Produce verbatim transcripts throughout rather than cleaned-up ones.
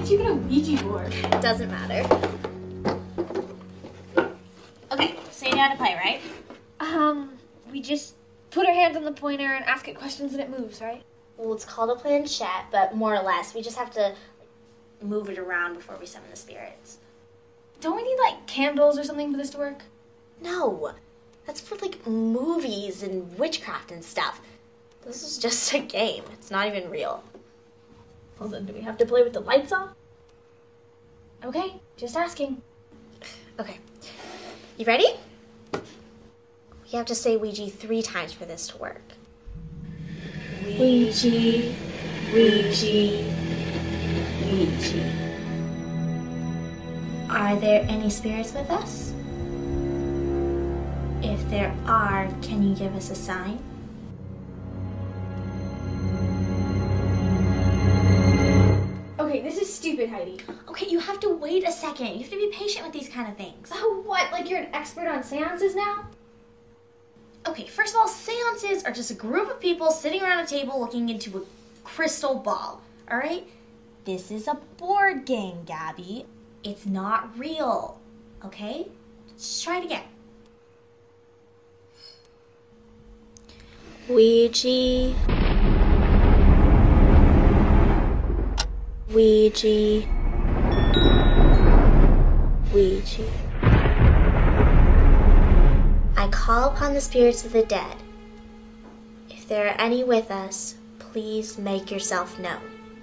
did you get a Ouija board? Doesn't matter. Okay, so you know how to play, right? Um, we just put our hands on the pointer and ask it questions and it moves, right? Well, it's called a planchette, but more or less, we just have to like, move it around before we summon the spirits. Don't we need, like, candles or something for this to work? No, that's for, like, movies and witchcraft and stuff. This is just a game. It's not even real. Well, then do we have to play with the lights off? Okay, just asking. Okay, you ready? You have to say Ouija three times for this to work. Ouija, Ouija, Ouija. Are there any spirits with us? If there are, can you give us a sign? Okay, this is stupid, Heidi. Okay, you have to wait a second. You have to be patient with these kind of things. Oh, what? Like you're an expert on seances now? Okay, first of all, seances are just a group of people sitting around a table looking into a crystal ball, all right? This is a board game, Gabbie. It's not real, okay? Just try it again. Ouija. Ouija. Ouija. I call upon the spirits of the dead. If there are any with us, please make yourself known.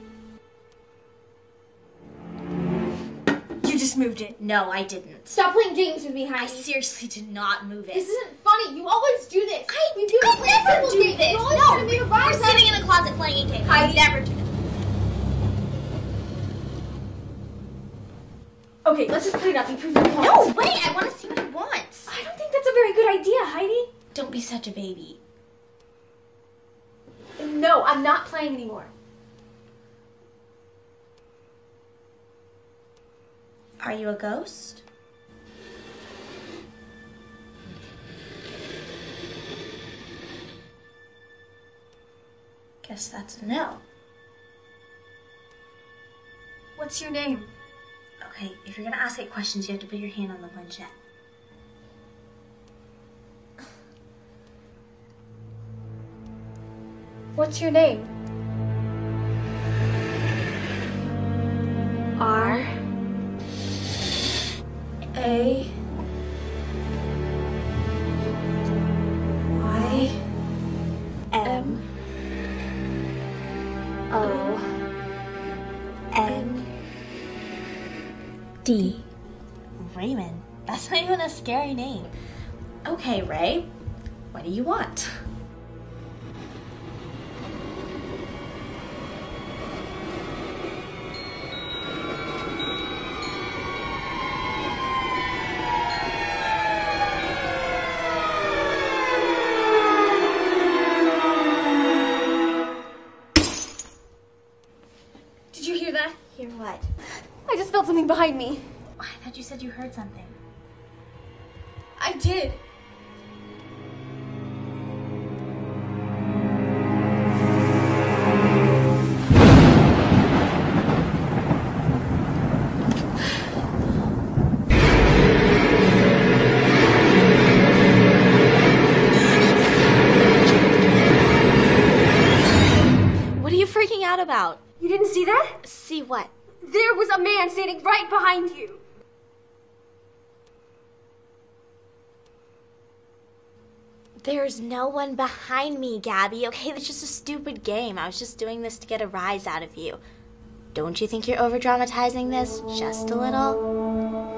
You just moved it. No, I didn't. Stop playing games with me, Heidi. I seriously did not move it. This isn't funny. You always do this. I, you do I it never with do me. this. You always No, try to make a we're rise out sitting of- in a closet playing a game. I Heidi. never do this. Okay, let's just put it up and prove it wrong. No, wait, I want to see what he wants. I don't think that's a very good idea, Heidi. Don't be such a baby. No, I'm not playing anymore. Are you a ghost? Guess that's a no. What's your name? Okay, if you're gonna ask it questions, you have to put your hand on the planchette. What's your name? R A Y M O N D. Raymond. That's not even a scary name. Okay, Ray. What do you want? Did you hear that? Hear what? I just felt something behind me. I thought you said you heard something. I did. What are you freaking out about? You didn't see that? See what? There was a man standing right behind you. There's no one behind me, Gabbie. Okay, it's just a stupid game. I was just doing this to get a rise out of you. Don't you think you're over-dramatizing this just a little?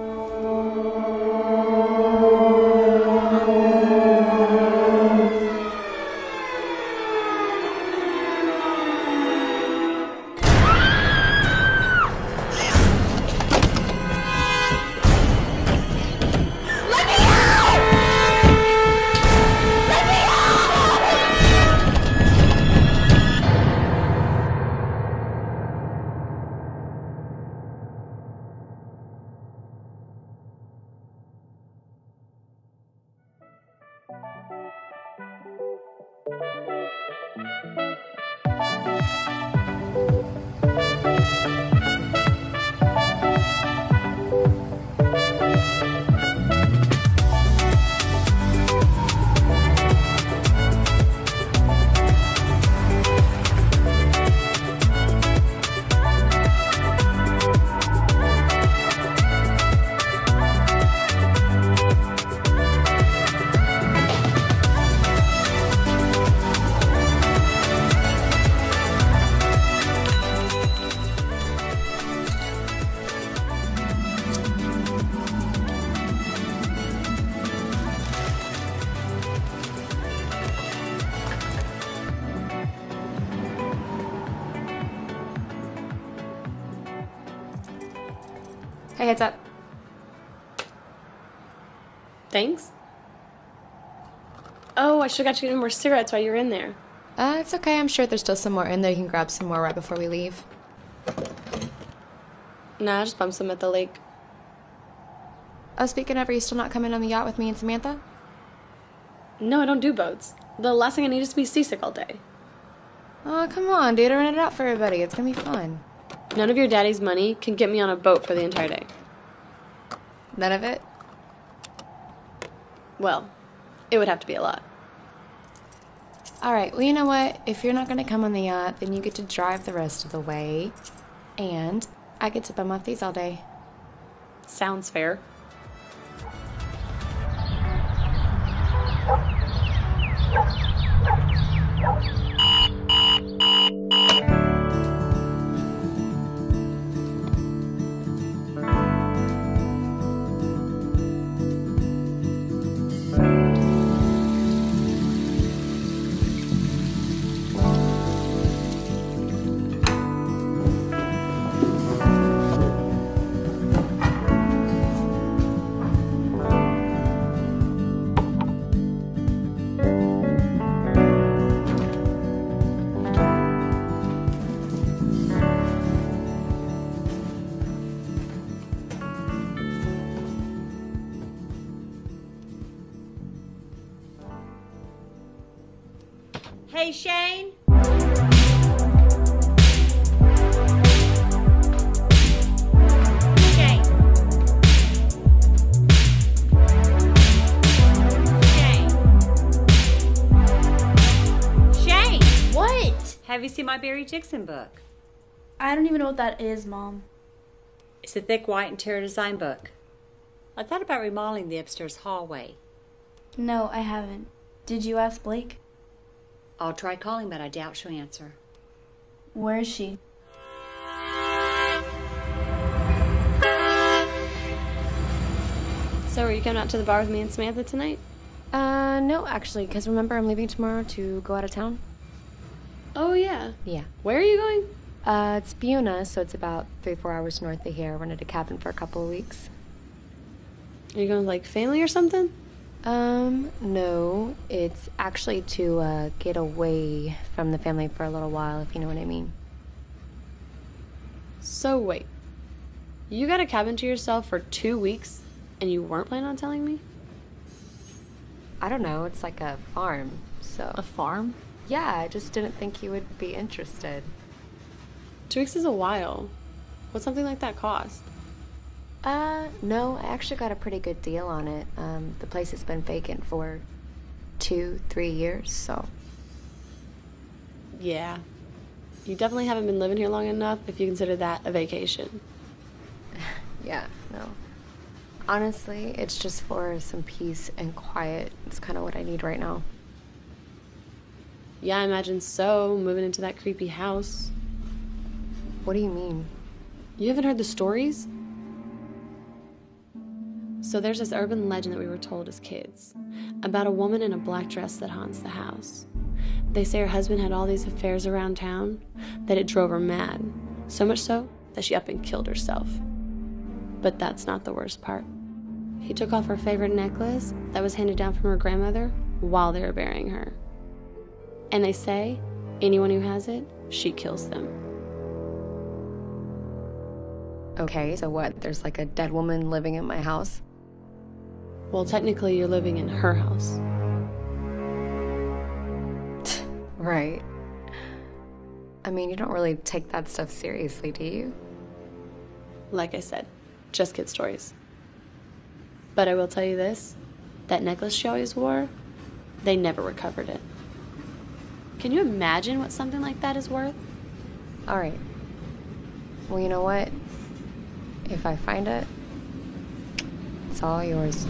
Hey, heads up. Thanks. Oh, I should've got you more cigarettes while you were in there. Uh, it's okay. I'm sure there's still some more in there. You can grab some more right before we leave. Nah, I just bumped some at the lake. Oh, speaking of, are you still not coming on the yacht with me and Samantha? No, I don't do boats. The last thing I need is to be seasick all day. Oh, come on, dude. I rented it out for everybody. It's gonna be fun. None of your daddy's money can get me on a boat for the entire day. None of it? Well, it would have to be a lot. All right, well, you know what? If you're not gonna come on the yacht, then you get to drive the rest of the way. And I get to bum off these all day. Sounds fair. Hey, Shaine? Shaine. Shaine. Shaine! What? Have you seen my Barry Dixon book? I don't even know what that is, Mom. It's a thick white interior design book. I thought about remodeling the upstairs hallway. No, I haven't. Did you ask Blake? I'll try calling, but I doubt she'll answer. Where is she? So are you coming out to the bar with me and Samantha tonight? Uh, no, actually, because remember I'm leaving tomorrow to go out of town? Oh, yeah. Yeah. Where are you going? Uh, it's Buna, so it's about three, four hours north of here. Rented a cabin for a couple of weeks. Are you going with, like, family or something? Um, no. It's actually to, uh, get away from the family for a little while, if you know what I mean. So, wait. You got a cabin to yourself for two weeks, and you weren't planning on telling me? I don't know. It's like a farm, so... A farm? Yeah, I just didn't think you would be interested. Two weeks is a while. What's something like that cost? Uh, no, I actually got a pretty good deal on it. Um, the place has been vacant for two, three years, so... Yeah. You definitely haven't been living here long enough if you consider that a vacation. Yeah, no. Honestly, it's just for some peace and quiet. It's kind of what I need right now. Yeah, I imagine so, moving into that creepy house. What do you mean? You haven't heard the stories? So there's this urban legend that we were told as kids about a woman in a black dress that haunts the house. They say her husband had all these affairs around town that it drove her mad, so much so that she up and killed herself. But that's not the worst part. He took off her favorite necklace that was handed down from her grandmother while they were burying her. And they say anyone who has it, she kills them. Okay, so what? There's like a dead woman living in my house? Well, technically you're living in her house. Right. I mean, you don't really take that stuff seriously, do you? Like I said, just kid stories. But I will tell you this, that necklace she always wore, they never recovered it. Can you imagine what something like that is worth? All right. Well, you know what? If I find it, it's all yours.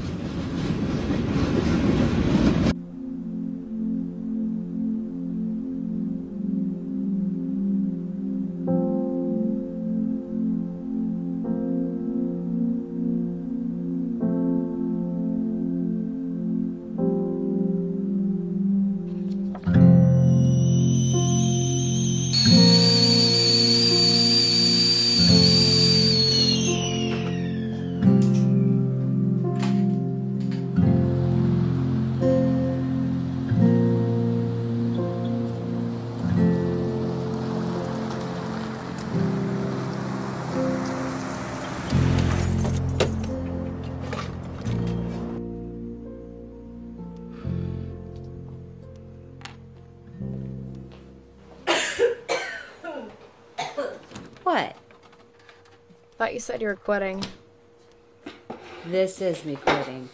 What? Thought you said you were quitting. This is me quitting.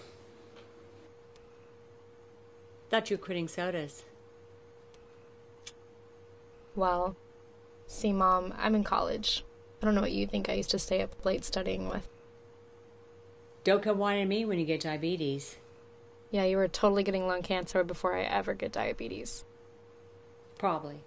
Thought you were quitting sodas. Well, see, Mom, I'm in college. I don't know what you think I used to stay up late studying with. Don't come whining me when you get diabetes. Yeah, you were totally getting lung cancer before I ever get diabetes. Probably.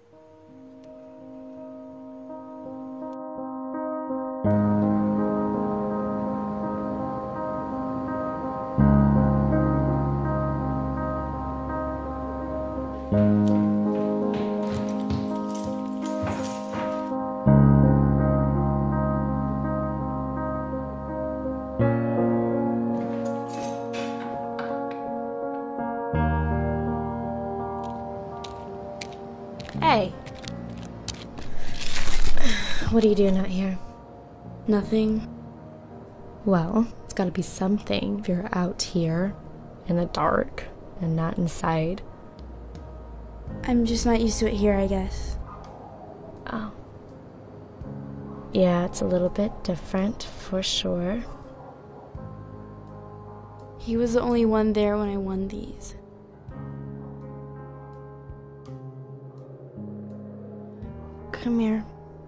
Hey. What are you doing out here? Nothing. Well, it's gotta be something if you're out here in the dark and not inside. I'm just not used to it here, I guess. Oh. Yeah, it's a little bit different, for sure. He was the only one there when I won these. Come here.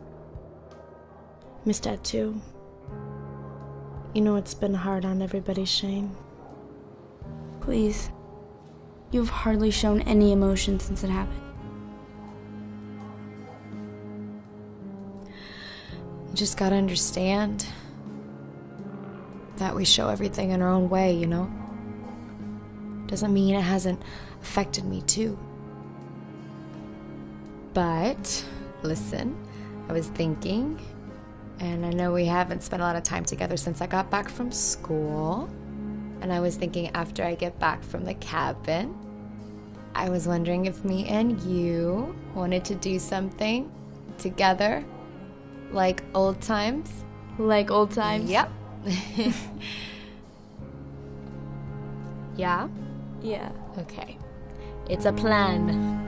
Miss Dad, too. You know it's been hard on everybody, Shaine. Please. You've hardly shown any emotion since it happened. You just gotta understand that we show everything in our own way, you know? Doesn't mean it hasn't affected me, too. But, listen, I was thinking, and I know we haven't spent a lot of time together since I got back from school. And I was thinking after I get back from the cabin, I was wondering if me and you wanted to do something together, like old times. Like old times? Yep. Yeah? Yeah. Okay. It's a plan.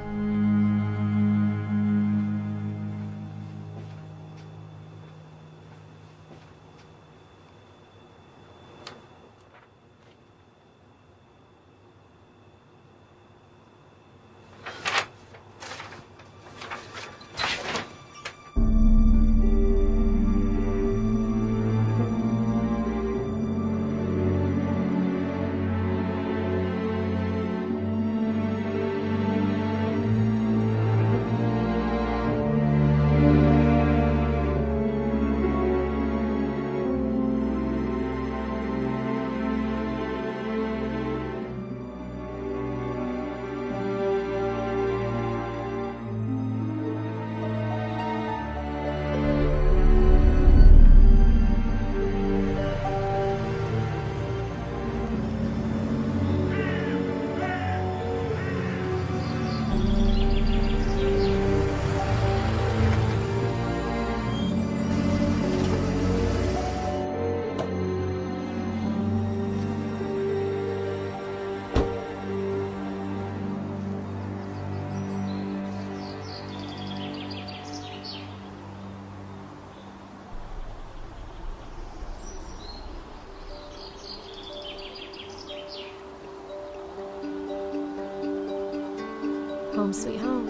Home sweet home.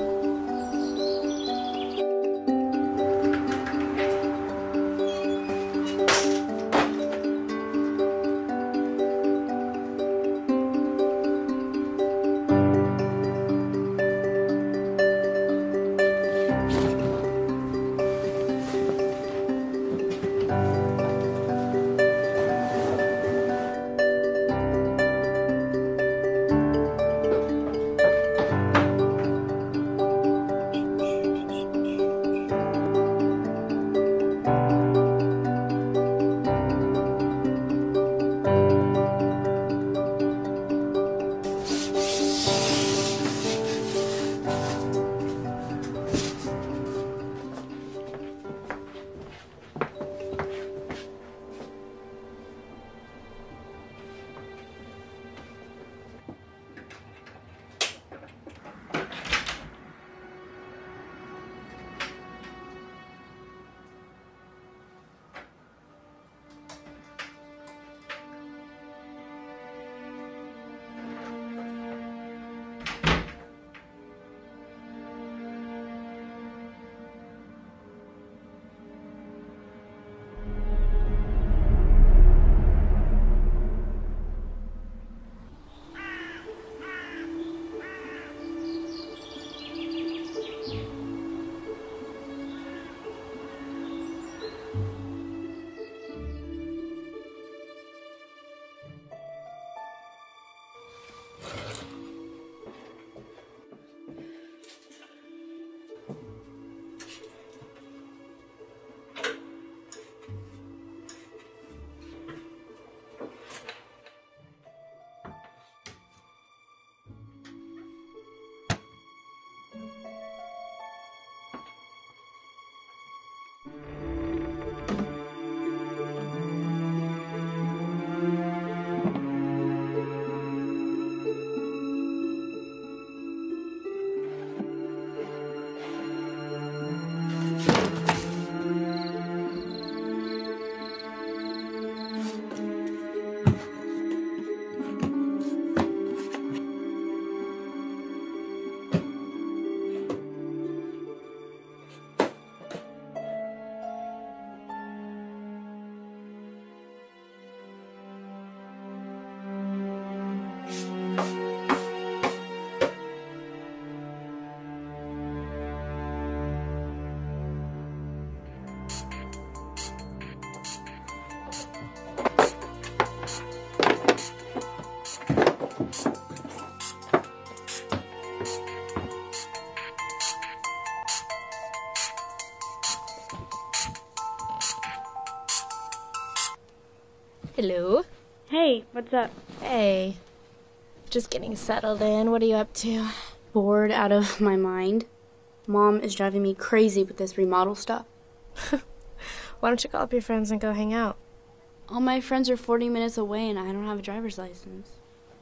Hello. Hey, what's up? Hey. Just getting settled in. What are you up to? Bored out of my mind. Mom is driving me crazy with this remodel stuff. Why don't you call up your friends and go hang out? All my friends are forty minutes away and I don't have a driver's license.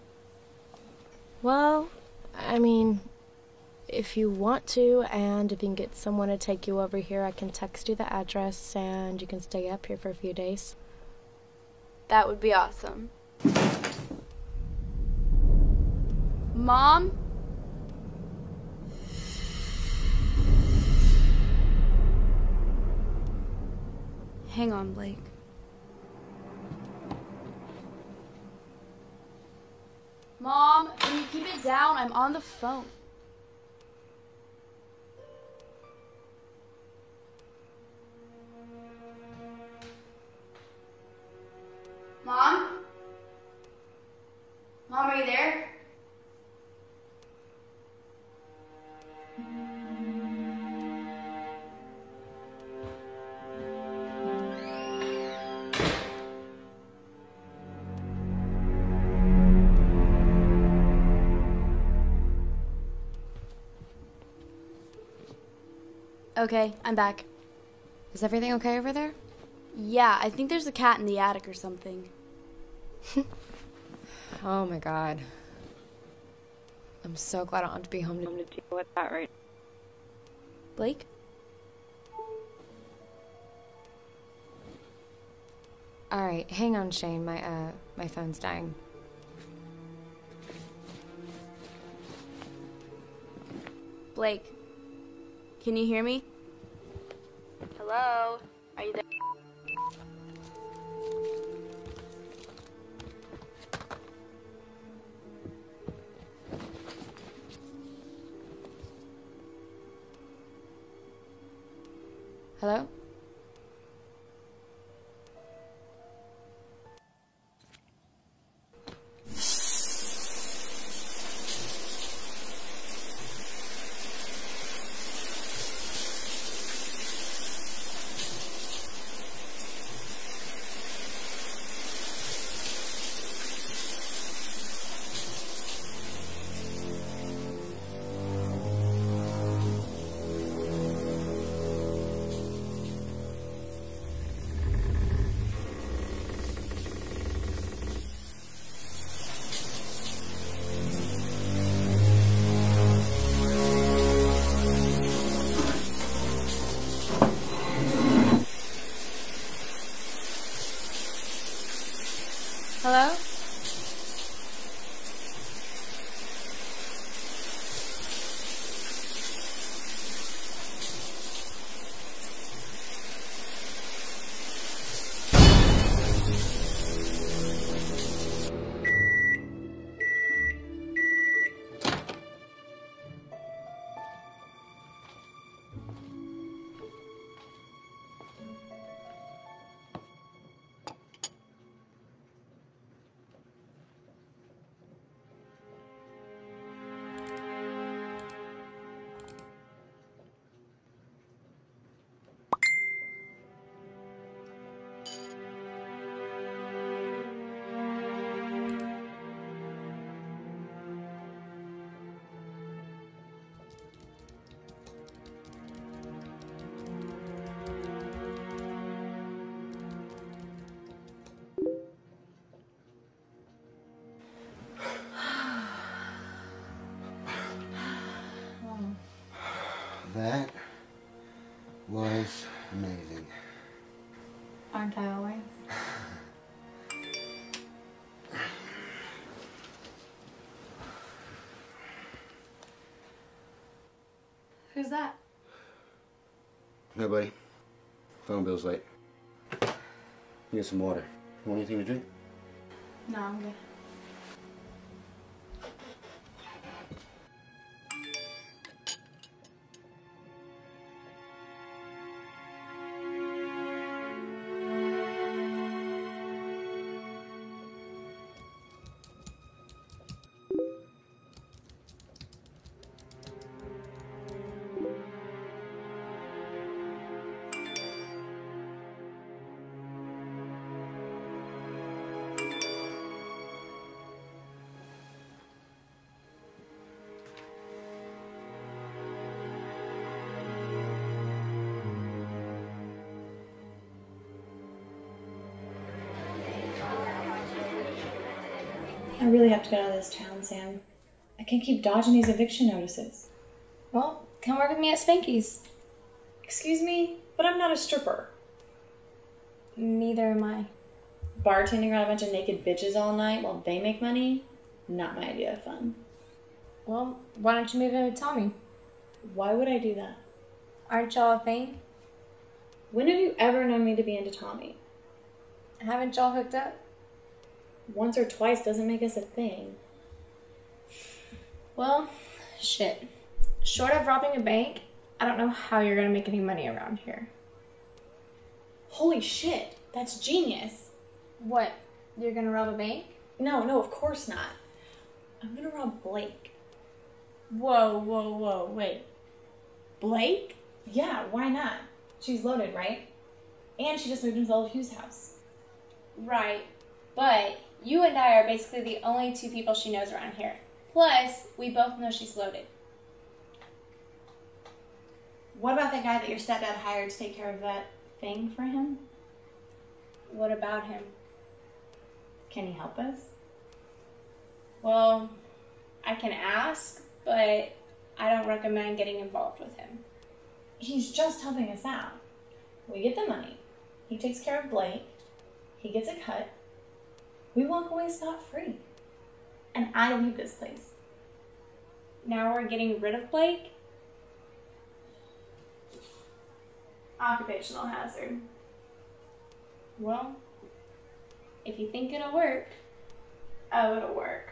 Well, I mean, if you want to, and if you can get someone to take you over here, I can text you the address and you can stay up here for a few days. That would be awesome. Mom? Hang on, Blake. Mom, can you keep it down? I'm on the phone. Mom? Mom, are you there? Okay, I'm back. Is everything okay over there? Yeah, I think there's a cat in the attic or something. Oh my god. I'm so glad I don't have to be home to deal with that right now. Blake? Alright, hang on, Shaine. My, uh, my phone's dying. Blake, can you hear me? Hello? Are you there? Hello? Hello? That was amazing. Aren't I always? Who's that? Nobody. Phone bill's late. Get some water. You want anything to drink? No, I'm good. really have to get out of this town, Sam. I can't keep dodging these eviction notices. Well, come work with me at Spanky's. Excuse me, but I'm not a stripper. Neither am I. Bartending around a bunch of naked bitches all night while they make money? Not my idea of fun. Well, why don't you move in with Tommy? Why would I do that? Aren't y'all a thing? When have you ever known me to be into Tommy? Haven't y'all hooked up? Once or twice doesn't make us a thing. Well, shit. Short of robbing a bank, I don't know how you're gonna make any money around here. Holy shit, that's genius. What? You're gonna rob a bank? No, no, of course not. I'm gonna rob Blake. Whoa, whoa, whoa, wait. Blake? Yeah, why not? She's loaded, right? And she just moved into old Hugh's house. Right, but you and I are basically the only two people she knows around here. Plus, we both know she's loaded. What about that guy that your stepdad hired to take care of that thing for him? What about him? Can he help us? Well, I can ask, but I don't recommend getting involved with him. He's just helping us out. We get the money. He takes care of Blake. He gets a cut. We walk away scot-free. And I leave this place. Now we're getting rid of Blake? Occupational hazard. Well, if you think it'll work. Oh, it'll work.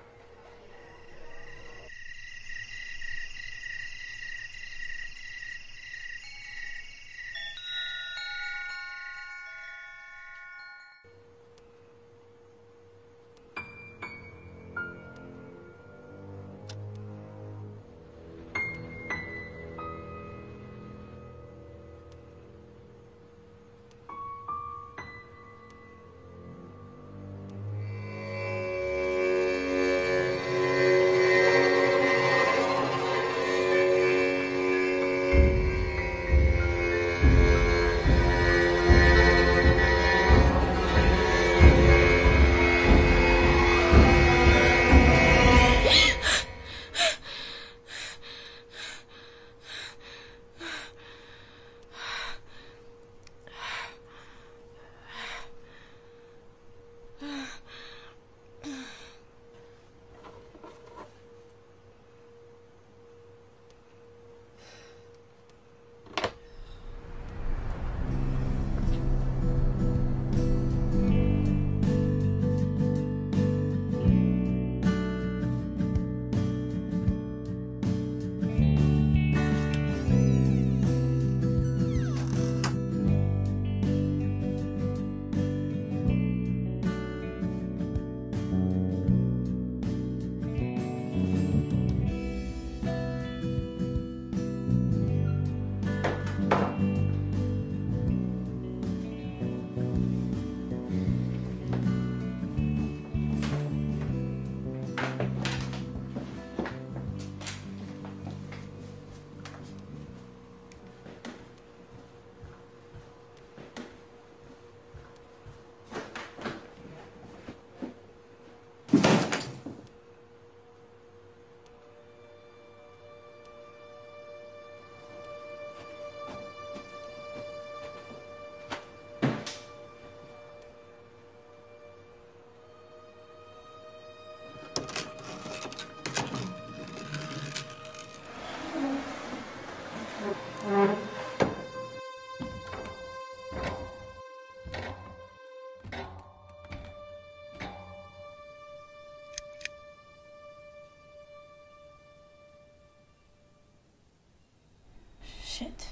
Shit.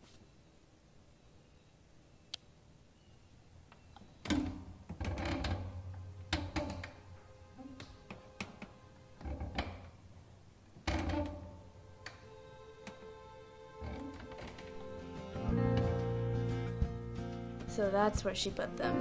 So that's where she put them.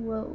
Whoa.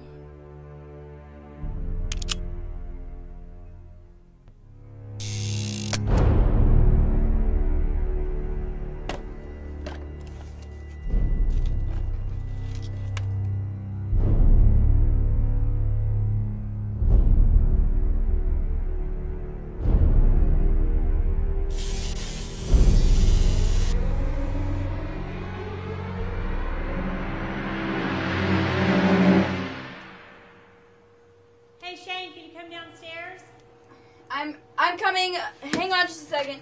Hey, Shaine, can you come downstairs? I'm I'm coming. Hang on just a second.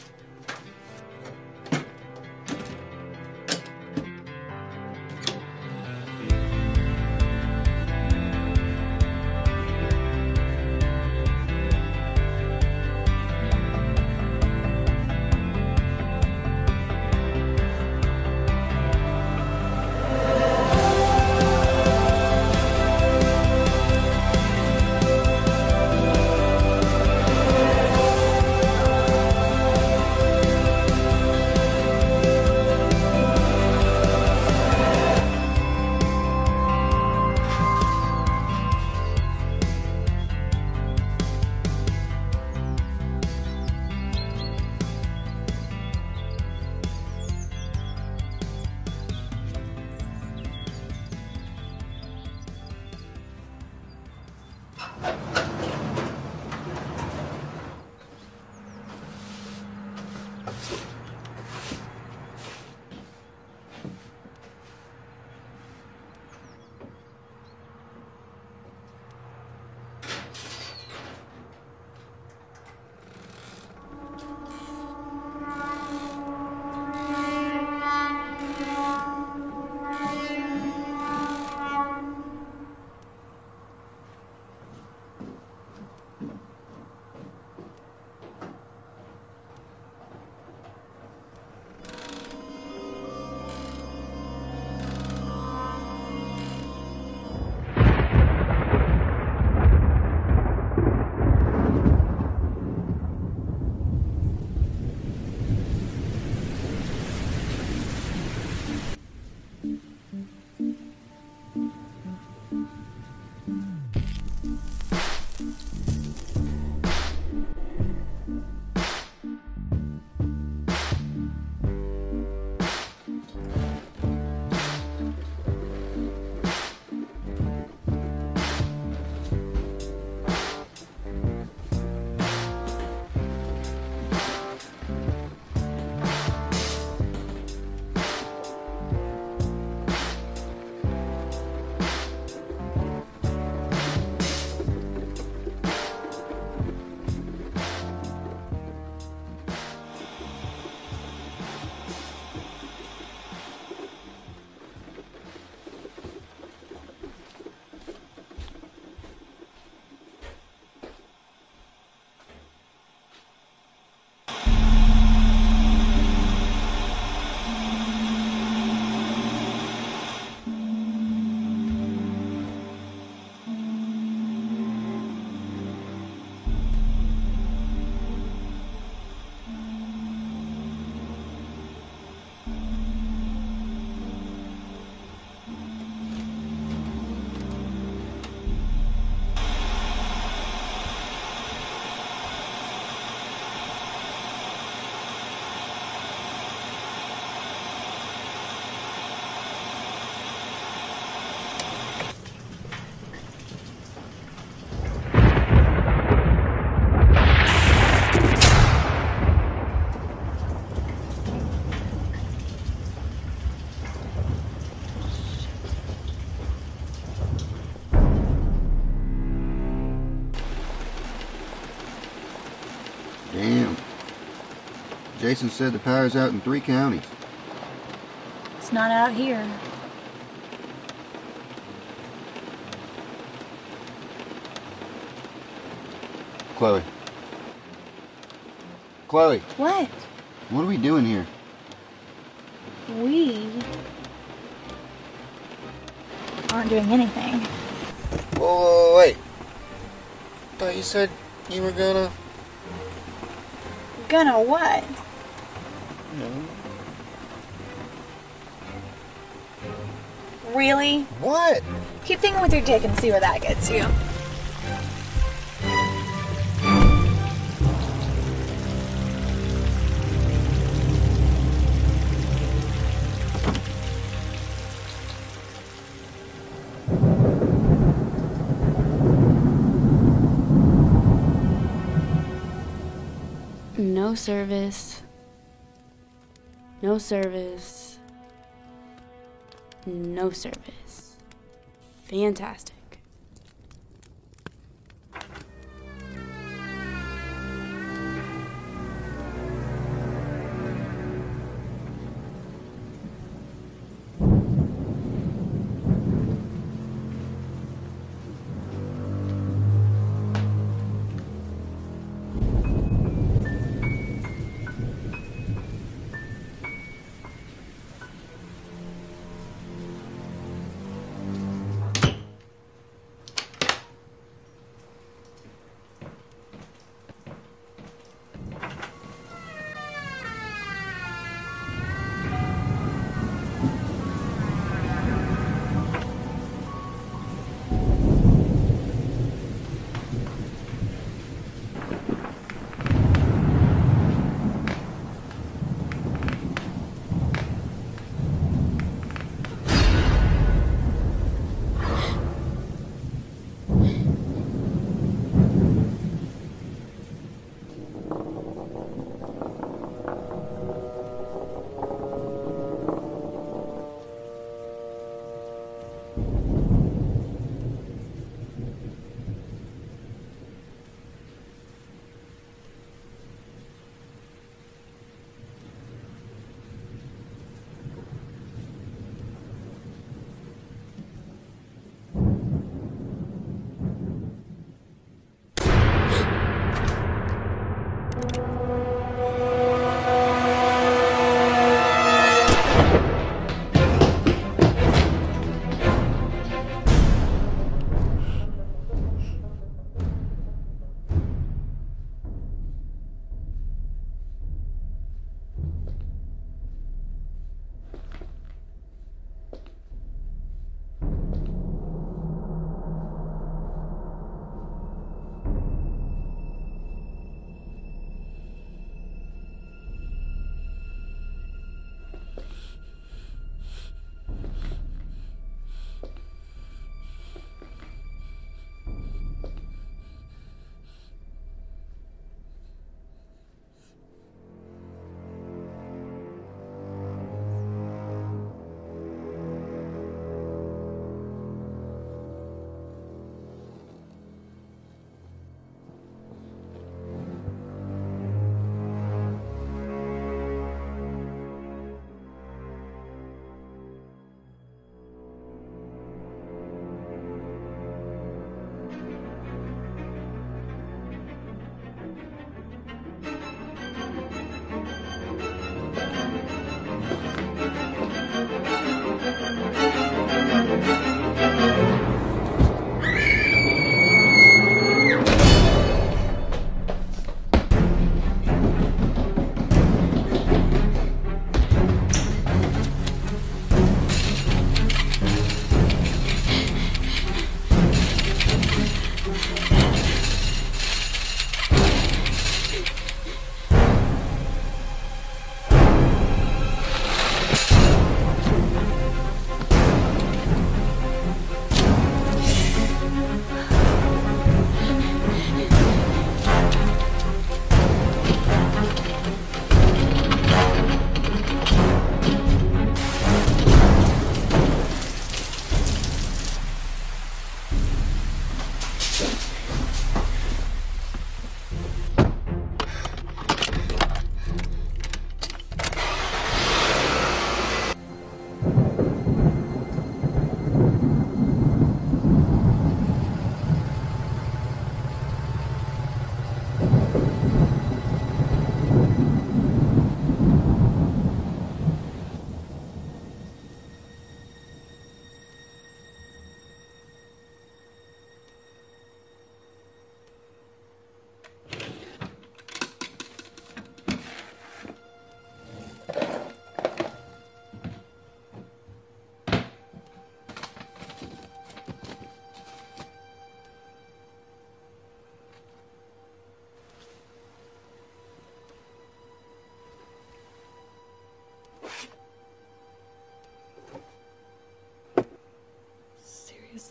Damn. Jason said the power's out in three counties. It's not out here. Chloe. Chloe, What? what are we doing here? We aren't doing anything. Whoa, whoa, wait. I thought you said you were gonna... Gonna what? No. Really? What? Keep thinking with your dick and see where that gets you. No service. No service. No service. Fantastic.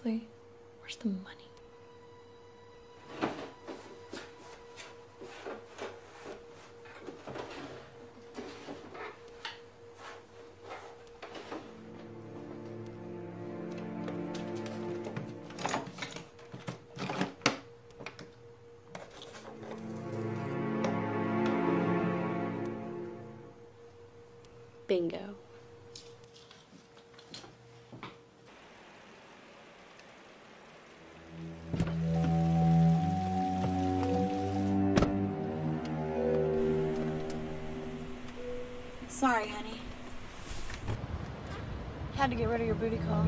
Seriously? Where's the money? Bingo. Sorry, honey. Had to get rid of your booty call.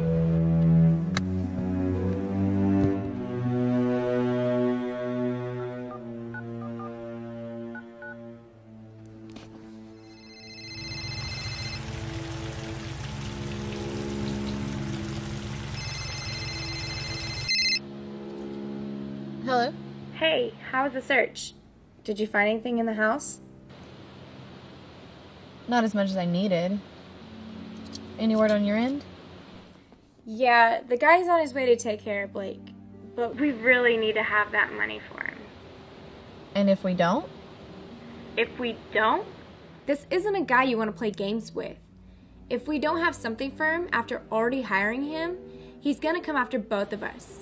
Hello? Hey, how was the search? Did you find anything in the house? Not as much as I needed. Any word on your end? Yeah, the guy's on his way to take care of Blake. But we really need to have that money for him. And if we don't? If we don't? This isn't a guy you want to play games with. If we don't have something for him after already hiring him, he's gonna come after both of us.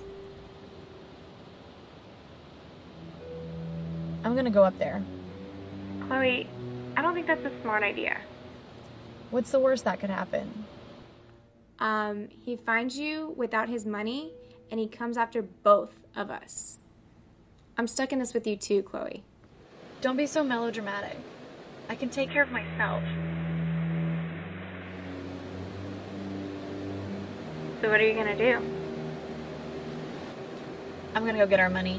I'm gonna go up there. Chloe, I don't think that's a smart idea. What's the worst that could happen? Um, he finds you without his money, and he comes after both of us. I'm stuck in this with you too, Chloe. Don't be so melodramatic. I can take care of myself. So what are you gonna do? I'm gonna go get our money.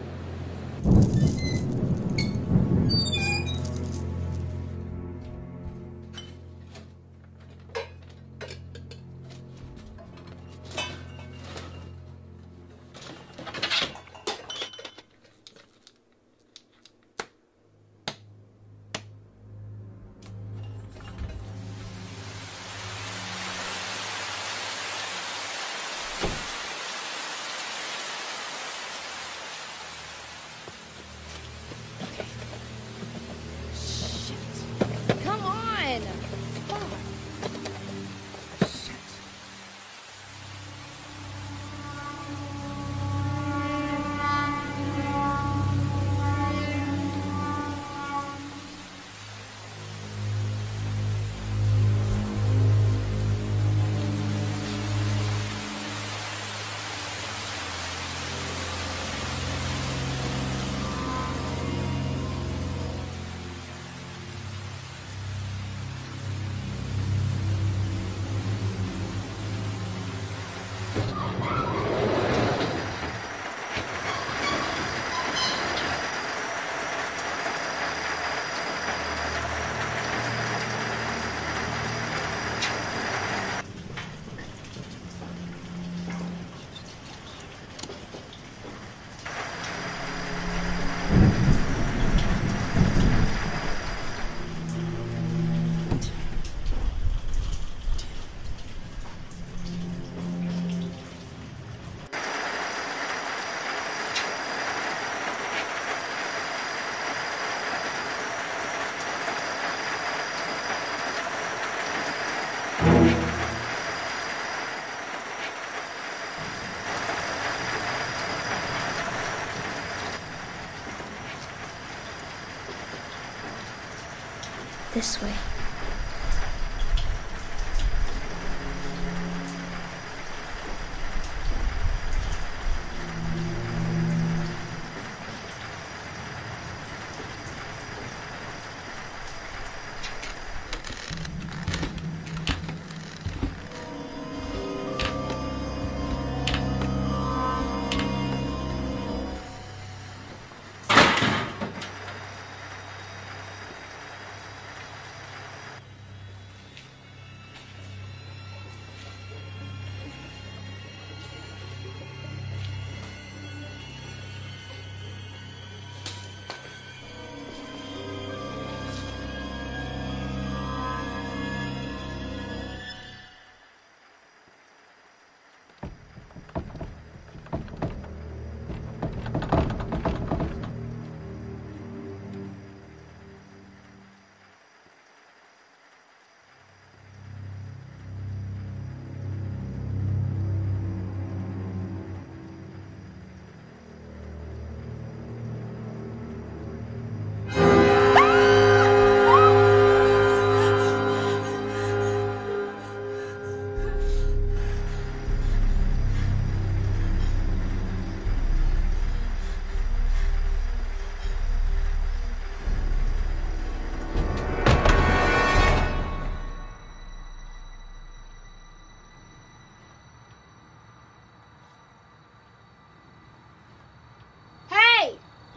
This way.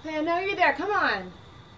Hey, I know you're there. Come on.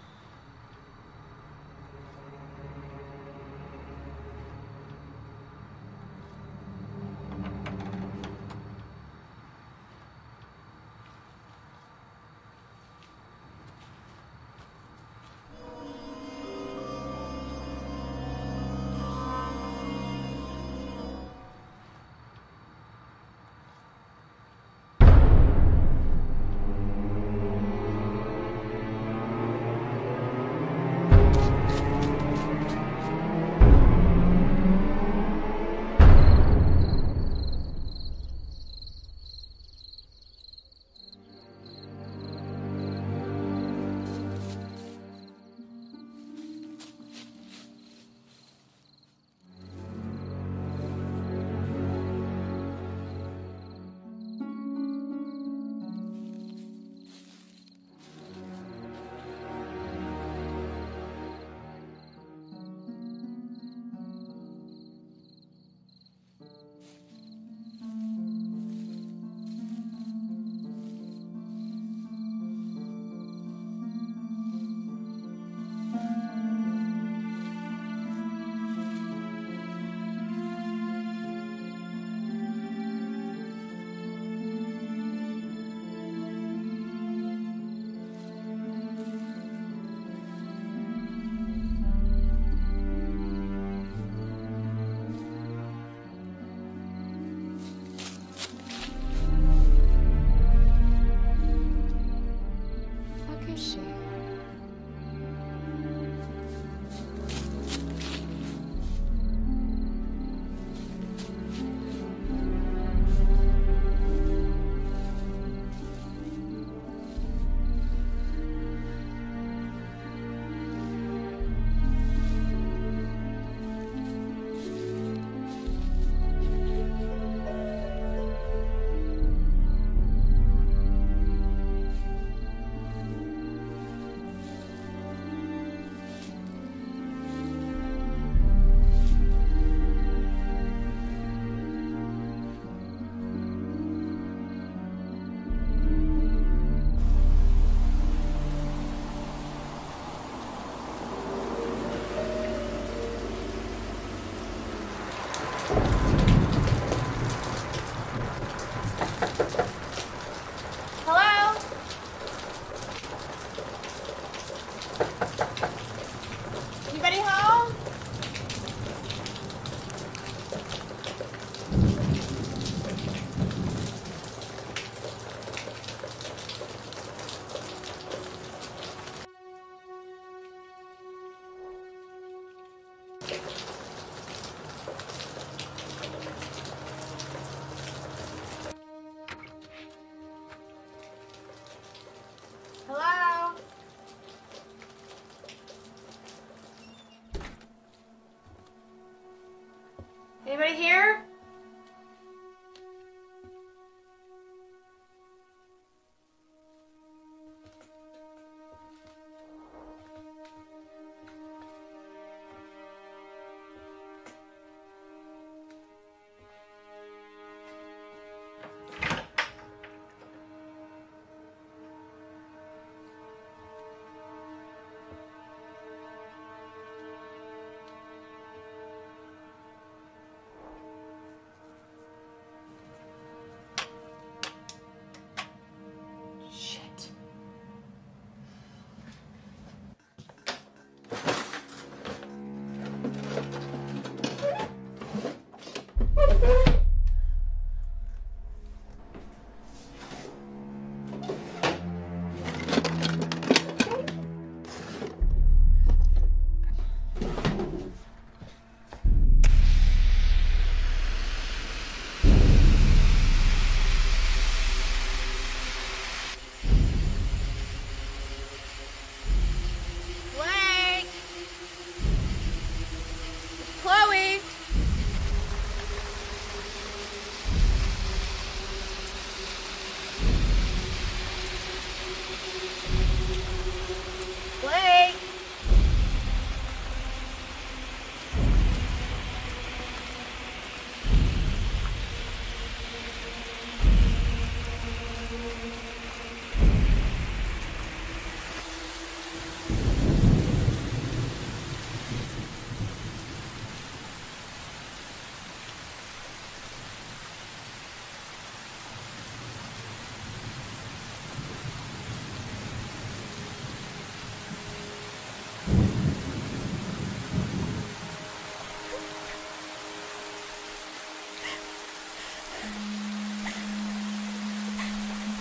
Anybody here?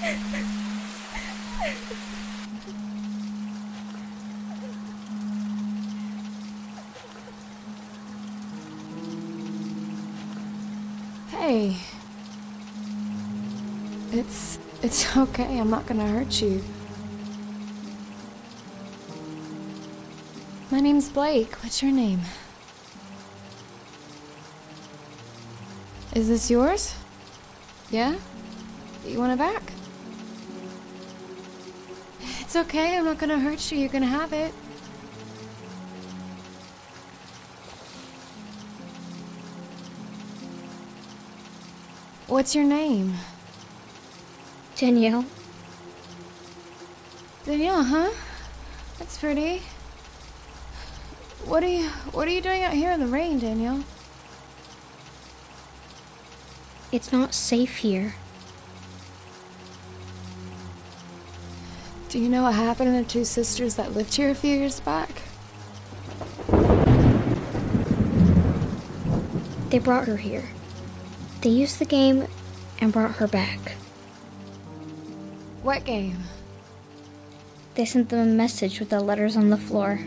Hey. It's... it's okay. I'm not gonna hurt you. My name's Blake. What's your name? Is this yours? Yeah? You want it back? It's okay. I'm not gonna hurt you. You're gonna have it. What's your name? Danielle. Danielle, huh? That's pretty. What are you what are you doing out here in the rain, Danielle? It's not safe here. Do you know what happened to the two sisters that lived here a few years back? They brought her here. They used the game and brought her back. What game? They sent them a message with the letters on the floor.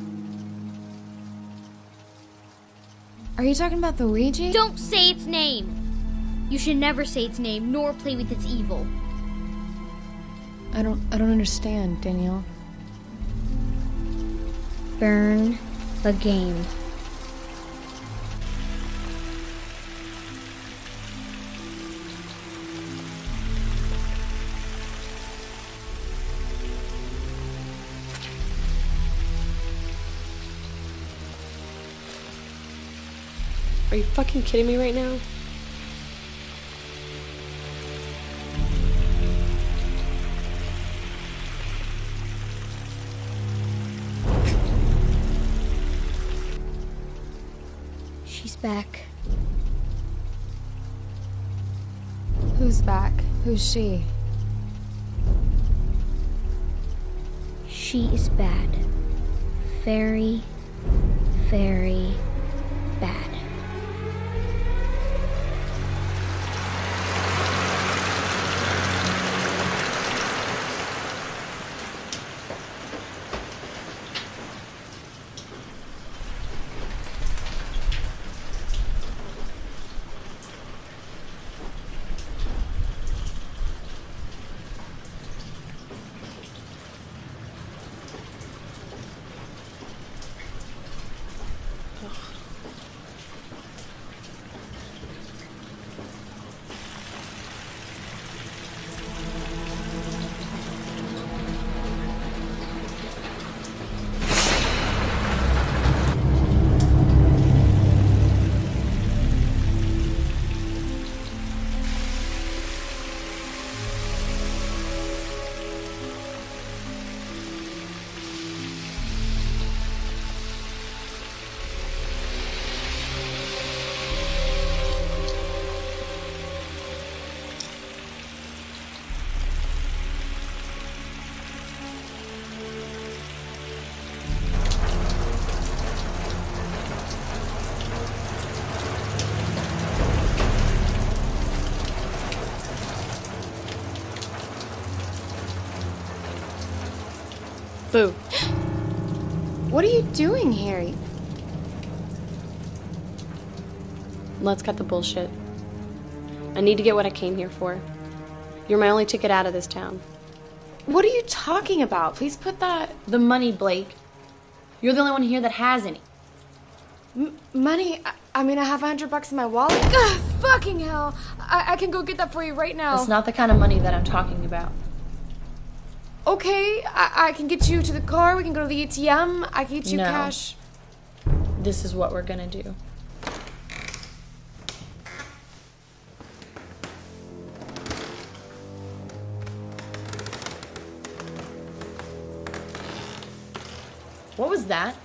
Are you talking about the Ouija? Don't say its name! You should never say its name, nor play with its evil. I don't I don't understand, Danielle. Burn the game. Are you fucking kidding me right now? She's back. Who's back? Who's she? She is bad. Very, very bad. Boo. What are you doing here? Let's cut the bullshit. I need to get what I came here for. You're my only ticket out of this town. What are you talking about? Please put that... The money, Blake. You're the only one here that has any. M money? I, I mean, I have a hundred bucks in my wallet. Ugh, fucking hell. I, I can go get that for you right now. That's not the kind of money that I'm talking about. Okay, I, I can get you to the car. We can go to the A T M. I can get you No. cash. This is what we're gonna do. What was that?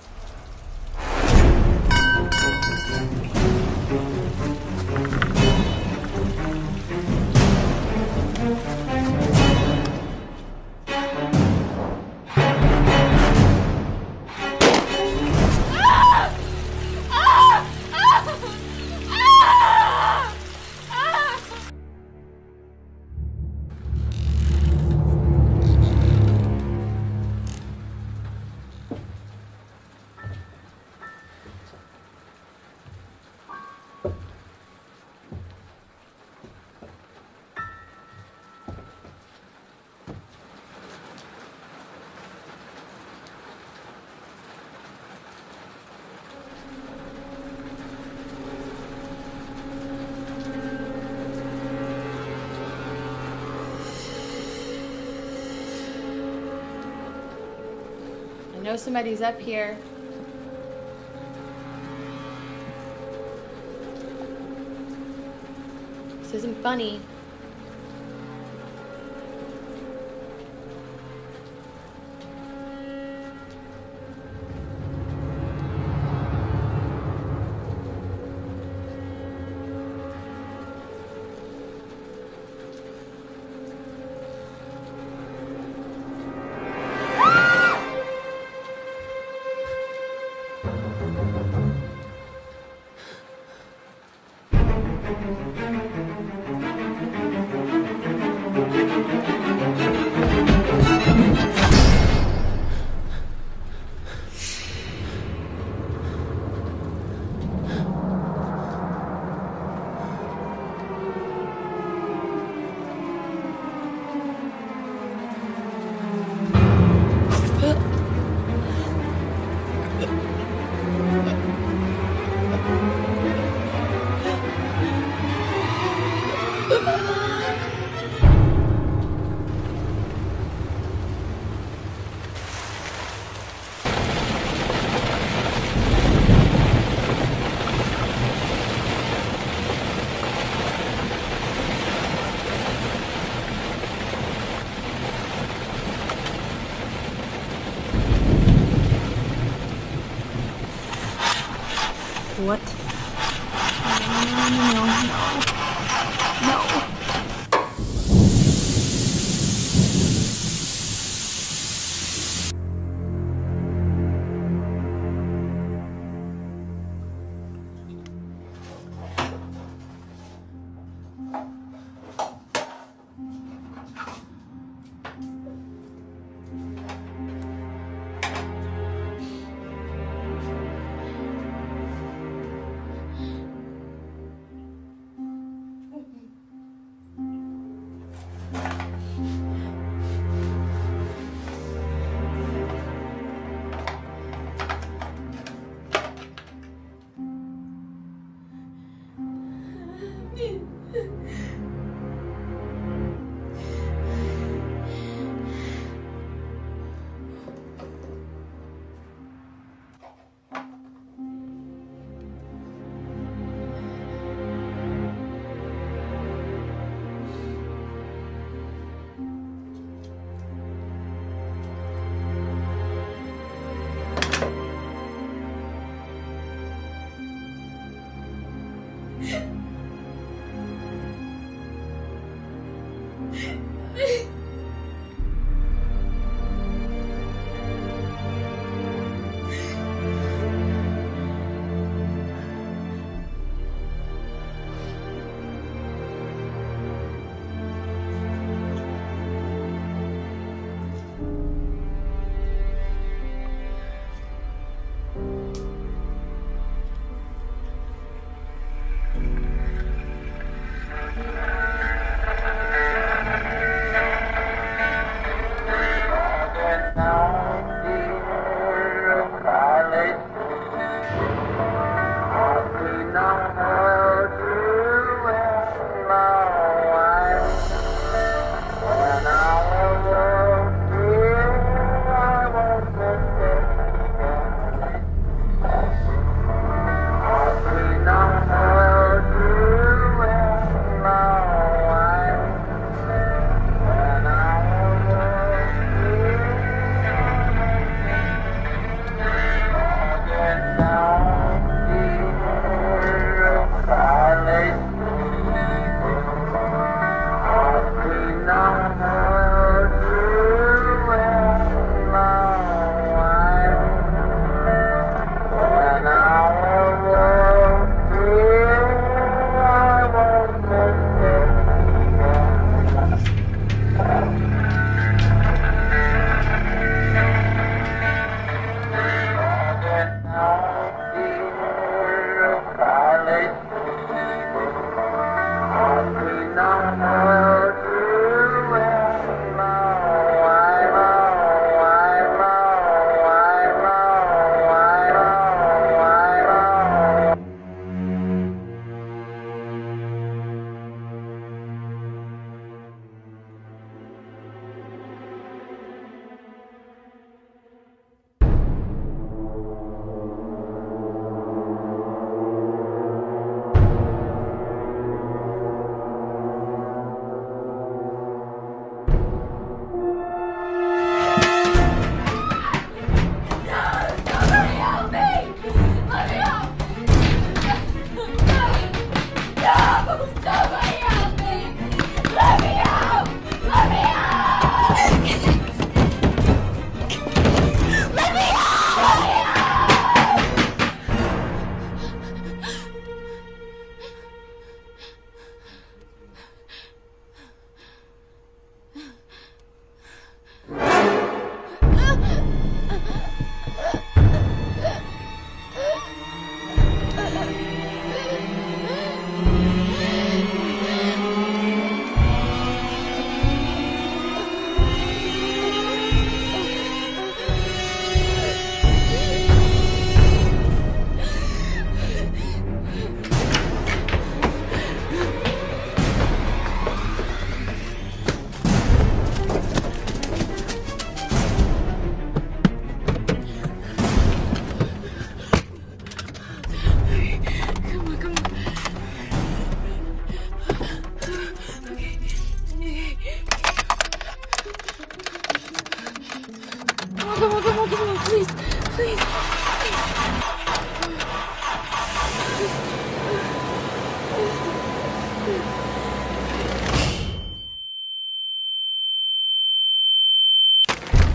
I know somebody's up here. This isn't funny. What? No, no, no, no. No.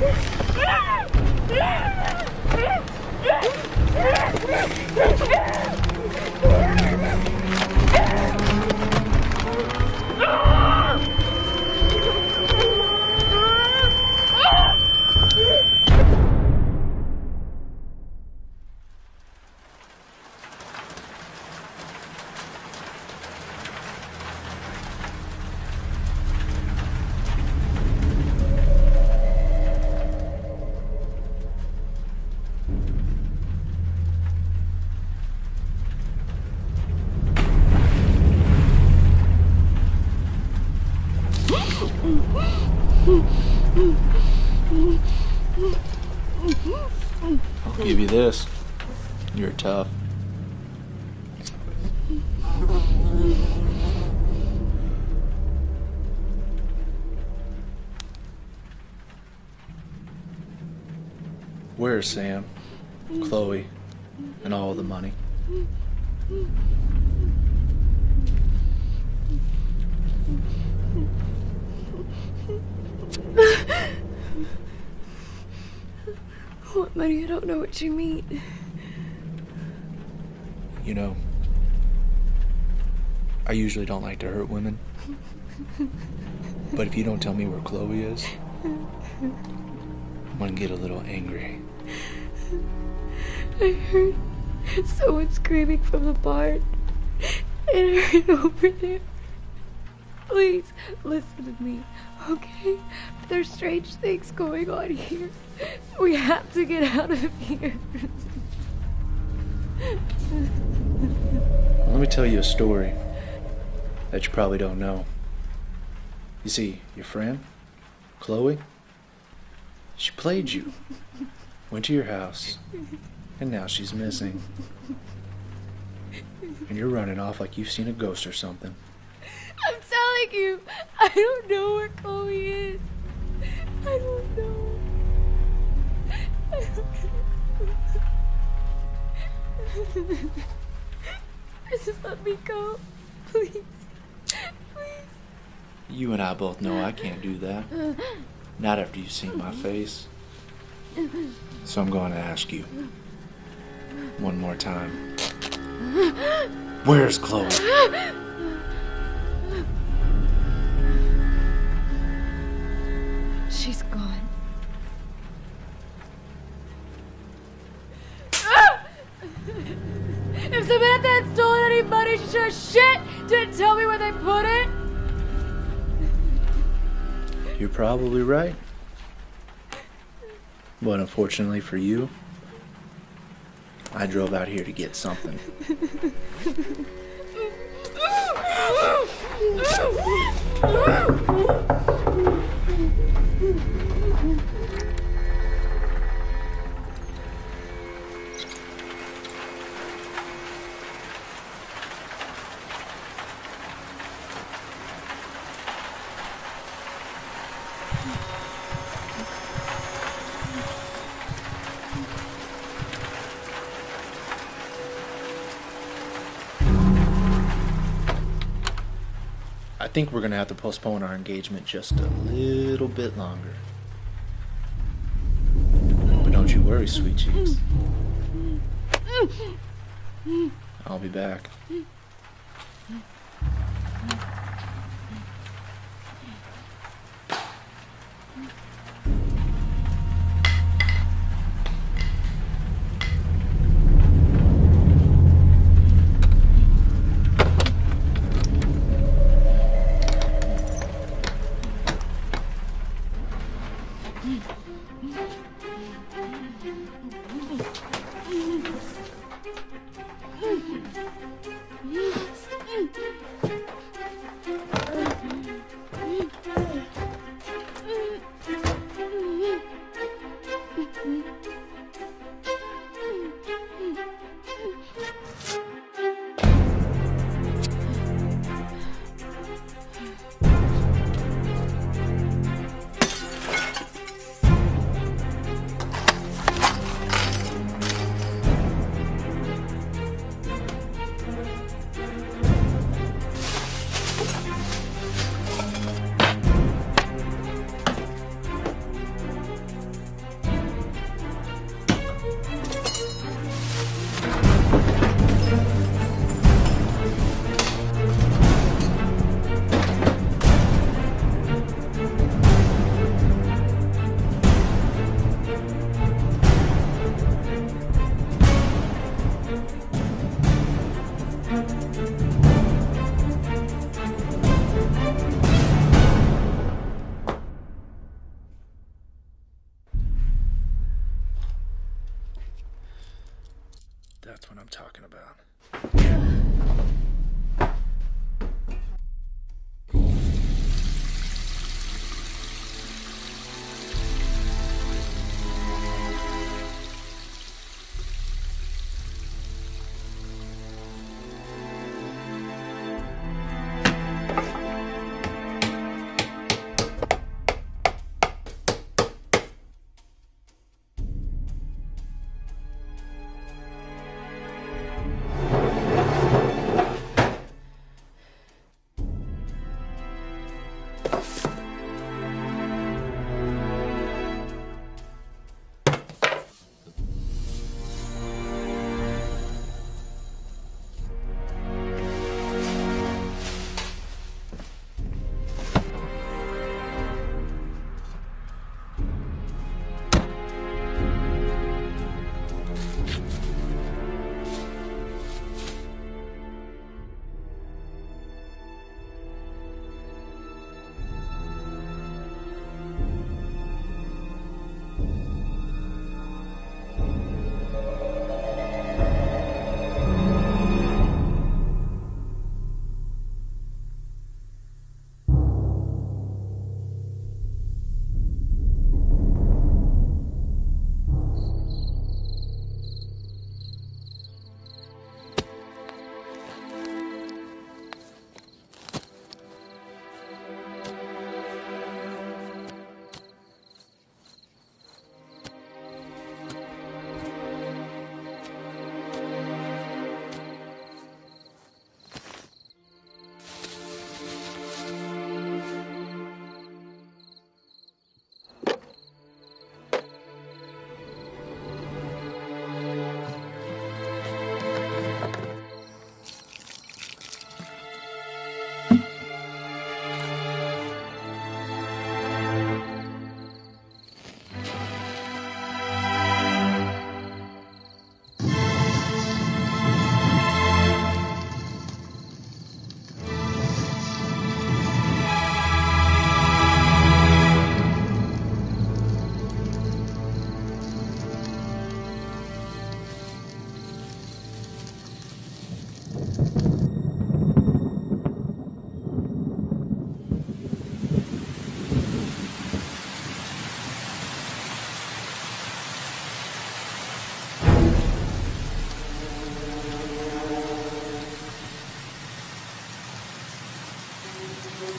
I'll give you this. You're tough. Where's Sam, Chloe, and all the money? What money? I don't know what you mean. You know, I usually don't like to hurt women. But if you don't tell me where Chloe is, I'm gonna get a little angry. I heard someone screaming from the barn. And I heard over there. Please, listen to me, okay? There's strange things going on here. We have to get out of here. Let me tell you a story that you probably don't know. You see, your friend, Chloe, she played you, went to your house, and now she's missing. And you're running off like you've seen a ghost or something. I'm telling you, I don't know where Chloe is. I don't know. I don't know. Just let me go, please. Please. You and I both know I can't do that. Not after you've seen my face. So I'm going to ask you one more time. Where's Chloe? She's gone. If Samantha had stolen any money, she sure as shit didn't tell me where they put it. You're probably right. But unfortunately for you, I drove out here to get something. I think we're gonna have to postpone our engagement just a little bit longer. But don't you worry, sweet cheeks. I'll be back.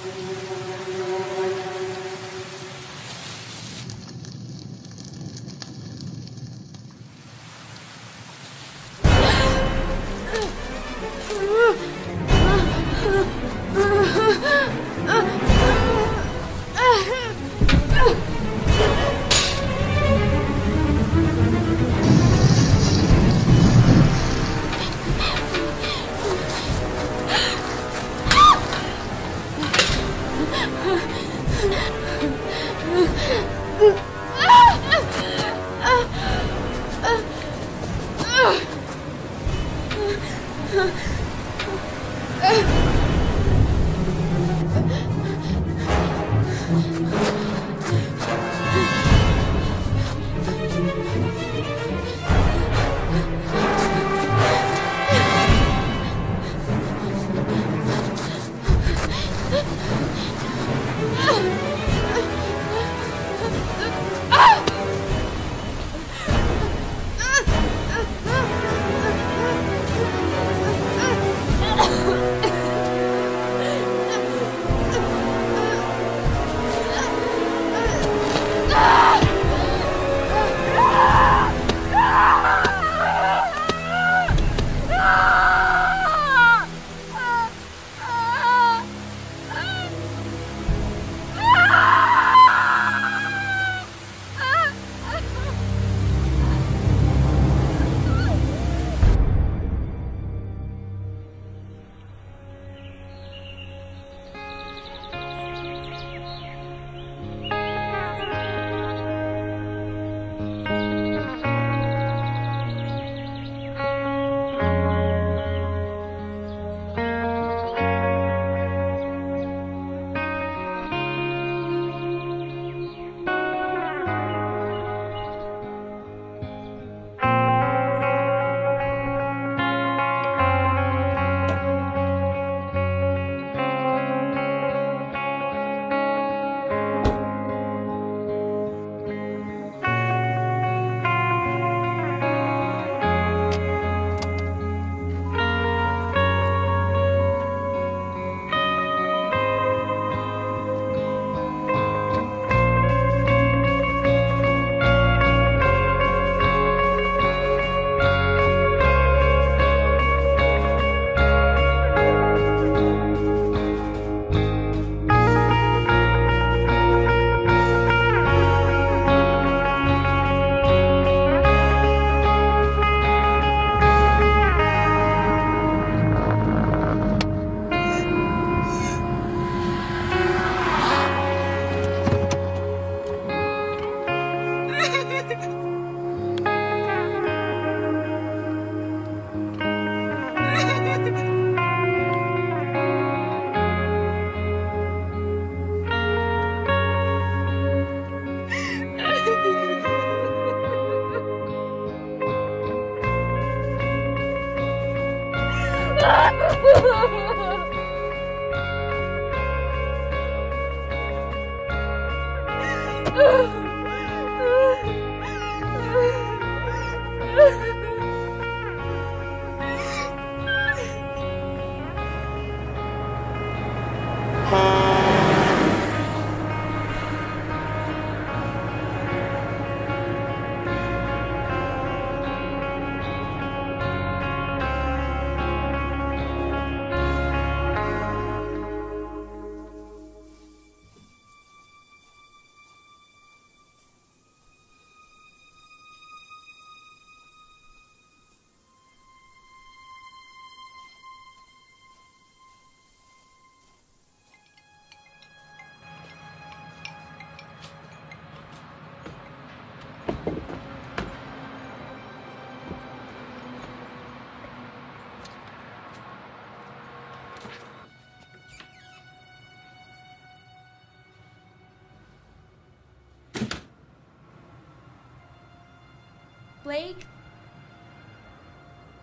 Blake?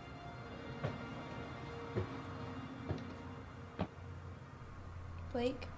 Blake?